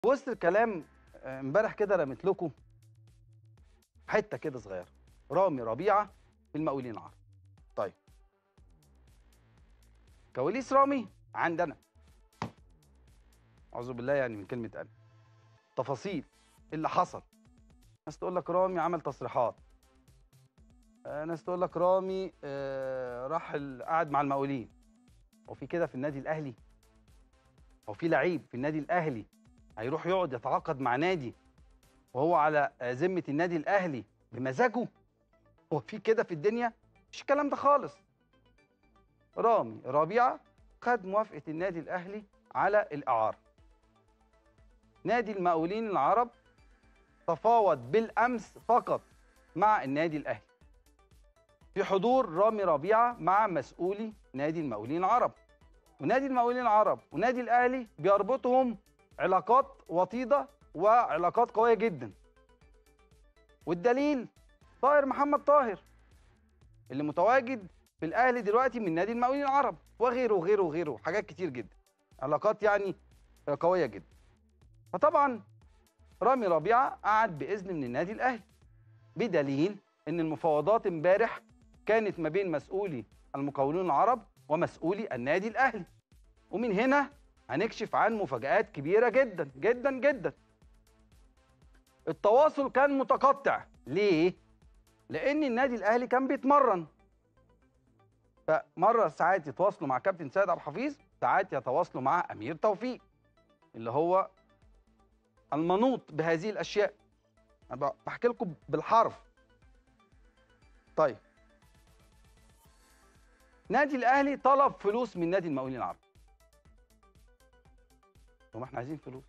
في وسط الكلام امبارح كده رميت لكم حته كده صغيره. رامي ربيعه في المقاولين العرب. طيب، كواليس رامي عندنا، اعوذ بالله يعني من كلمه انا، تفاصيل اللي حصل. ناس تقول لك رامي عمل تصريحات، ناس تقول لك رامي راح قعد مع المقاولين. هو في كده في النادي الاهلي؟ هو في لعيب في النادي الاهلي هيروح يقعد يتعاقد مع نادي وهو على ذمه النادي الاهلي بمزاجه؟ هو في كده في الدنيا؟ مش الكلام ده خالص. رامي ربيعه خد موافقه النادي الاهلي على الاعاره. نادي المقاولين العرب تفاوض بالامس فقط مع النادي الاهلي في حضور رامي ربيعه مع مسؤولي نادي المقاولين العرب. ونادي المقاولين العرب ونادي الاهلي بيربطهم علاقات وطيده وعلاقات قويه جدا. والدليل طاهر محمد طاهر اللي متواجد في الاهلي دلوقتي من نادي المقاولين العرب، وغيره وغيره وغيره، حاجات كتير جدا، علاقات يعني قويه جدا. فطبعا رامي ربيعه قعد باذن من النادي الاهلي، بدليل ان المفاوضات امبارح كانت ما بين مسؤولي المقاولون العرب ومسؤولي النادي الاهلي. ومن هنا هنكشف عن مفاجآت كبيره جدا جدا جدا. التواصل كان متقطع. ليه؟ لان النادي الاهلي كان بيتمرن، فمره ساعات يتواصلوا مع كابتن سيد عبد الحفيظ، ساعات يتواصلوا مع امير توفيق اللي هو المنوط بهذه الاشياء. انا بحكي لكم بالحرف. طيب، نادي الاهلي طلب فلوس من نادي المقاولين العرب. هم احنا عايزين فلوس.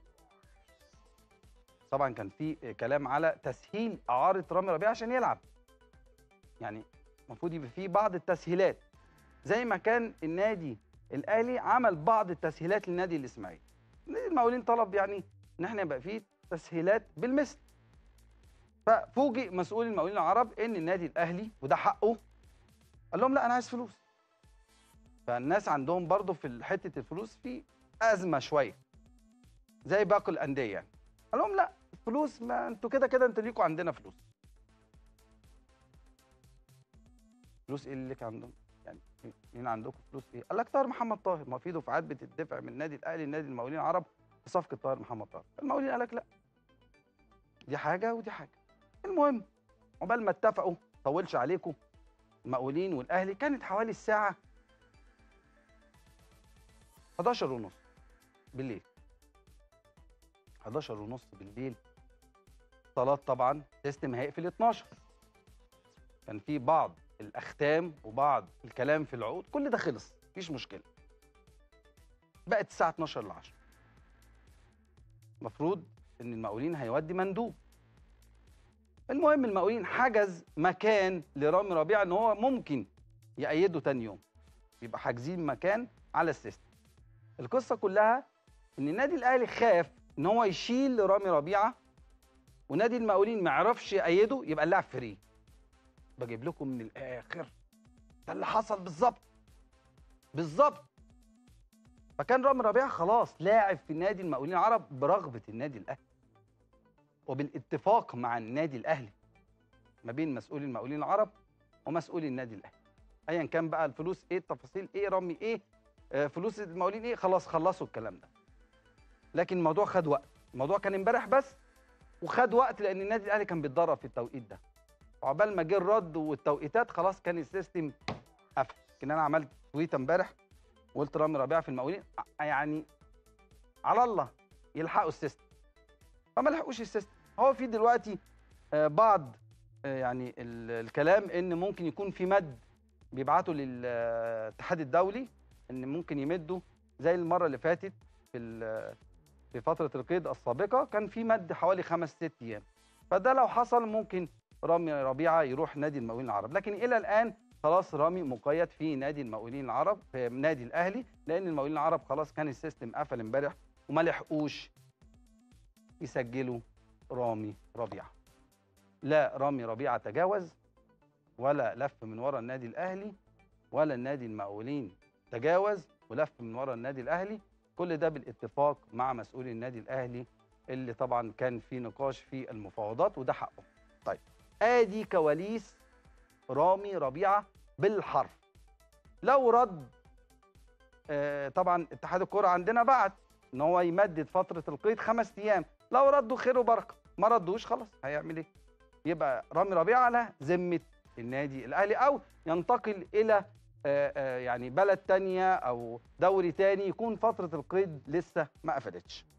طبعا كان في كلام على تسهيل اعاره رامي ربيعه عشان يلعب، يعني المفروض يبقى في بعض التسهيلات زي ما كان النادي الاهلي عمل بعض التسهيلات للنادي الاسماعيلي. نادي المقاولين طلب يعني ان احنا يبقى فيه تسهيلات بالمثل. ففوجئ مسؤول المقاولين العرب ان النادي الاهلي وده حقه قال لهم لا انا عايز فلوس. فالناس عندهم برضه في حته الفلوس في ازمه شويه زي باقي الانديه يعني. قال لهم لا فلوس، ما انتوا كده كده انتوا ليكوا عندنا فلوس. فلوس ايه اللي ليك عندهم؟ يعني مين عندكم فلوس ايه؟ قال لك طاهر محمد طاهر، ما في دفعات بتدفع من النادي الاهلي لنادي المقاولين العرب في صفقه طاهر محمد طاهر. المقاولين قال لك لا، دي حاجه ودي حاجه. المهم عقبال ما اتفقوا، طولش عليكم، المقاولين والاهلي كانت حوالي الساعه 11:30 بالليل. 11:30 بالليل، اتصالات طبعا سيستم هيقفل 12. كان في بعض الاختام وبعض الكلام في العقود، كل ده خلص مفيش مشكله. بقت الساعه 12 ل 10. المفروض ان المقاولين هيودي مندوب. المهم المقاولين حجز مكان لرامي ربيعه ان هو ممكن يأيده تاني يوم، يبقى حاجزين مكان على السيستم. القصه كلها ان النادي الاهلي خاف ان هو يشيل رامي ربيعه ونادي المقاولين ما يعرفش يأيده، يبقى اللاعب فري. بجيب لكم من الاخر، ده اللي حصل بالظبط بالظبط. فكان رامي ربيعه خلاص لاعب في نادي المقاولين العرب برغبه النادي الاهلي وبالاتفاق مع النادي الاهلي ما بين مسؤولي المقاولين العرب ومسؤولي النادي الاهلي. ايا كان بقى الفلوس ايه، التفاصيل ايه، رامي ايه، فلوس المقاولين ايه، خلاص خلصوا الكلام ده. لكن الموضوع خد وقت. الموضوع كان امبارح بس وخد وقت لان النادي الاهلي كان بيتدرب في التوقيت ده. عقبال ما جه الرد والتوقيتات خلاص كان السيستم قفل. لكن انا عملت تويته امبارح وقلت رامي ربيعه في المقاولين يعني على الله يلحقوا السيستم، فما لحقوش السيستم. هو في دلوقتي بعض يعني الكلام ان ممكن يكون في مد بيبعتوا للاتحاد الدولي ان ممكن يمدوا زي المره اللي فاتت في فتره القيد السابقه كان في مد حوالي 5-6 ايام. فده لو حصل ممكن رامي ربيعه يروح نادي المقاولين العرب. لكن الى الان خلاص رامي مقيد في نادي المقاولين العرب في نادي الاهلي، لان المقاولين العرب خلاص كان السيستم قفل امبارح وما لحقوش يسجلوا رامي ربيعه. لا رامي ربيعه تجاوز ولا لف من ورا النادي الاهلي، ولا النادي المقاولين تجاوز ولف من ورا النادي الاهلي. كل ده بالاتفاق مع مسؤولي النادي الاهلي اللي طبعا كان في نقاش في المفاوضات وده حقه. طيب ادي كواليس رامي ربيعه بالحرف. لو رد طبعا اتحاد الكوره عندنا بعت ان هو يمدد فتره القيد 5 ايام، لو ردوا خير وبركه، ما ردوش خلاص هيعمل ايه؟ يبقى رامي ربيعه على ذمه النادي الاهلي او ينتقل الى يعني بلد تانية او دوري تاني يكون فتره القيد لسه ما قفلتش.